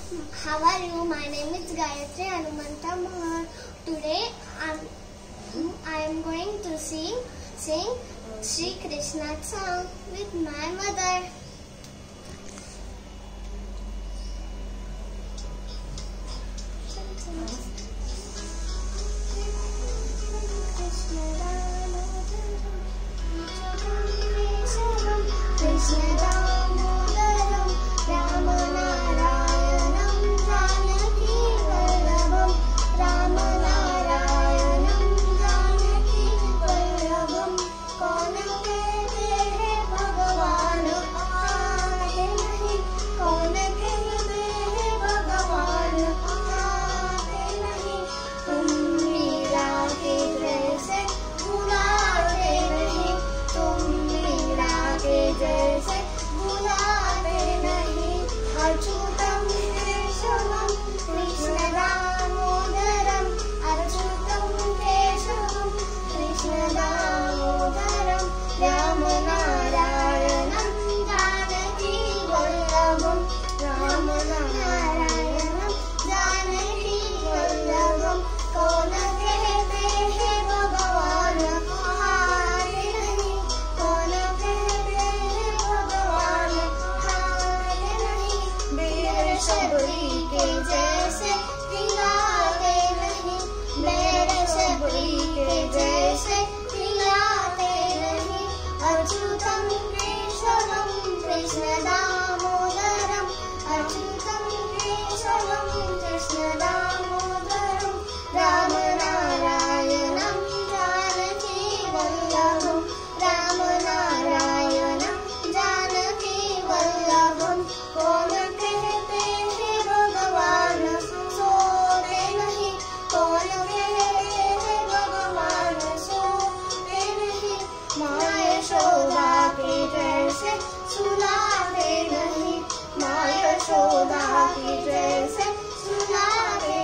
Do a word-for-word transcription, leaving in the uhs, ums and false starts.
How are you? My name is Gayatri Anumanta Mahar. Today I'm, I am going to sing, sing Shri Krishna song with my mother. सुनाते नहीं, माँ यशोदा की जैसे सुनाते